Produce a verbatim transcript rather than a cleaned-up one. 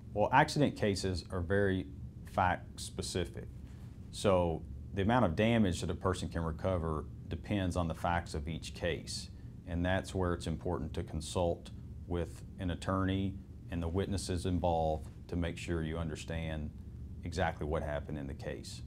Well, accident cases are very fact specific. So the amount of damage that a person can recover depends on the facts of each case. And that's where it's important to consult with an attorney and the witnesses involved to make sure you understand exactly what happened in the case.